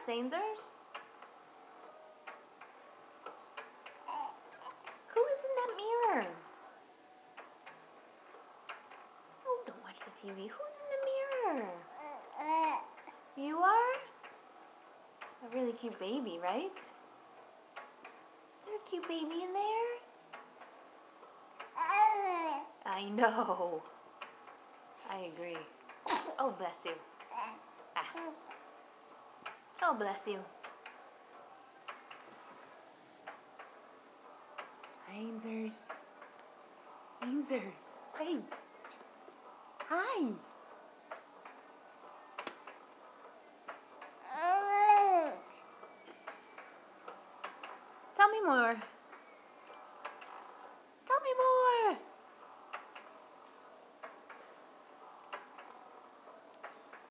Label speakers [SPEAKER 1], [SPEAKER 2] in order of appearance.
[SPEAKER 1] relax, Ainslers. Who is in that mirror? Oh, don't watch the TV. Who's in the mirror? You are? A really cute baby, right? Is there a cute baby in there? I know. I agree. Oh, bless you. Ah. Oh, bless you. Ainslers. Ainslers. Hey. Hi.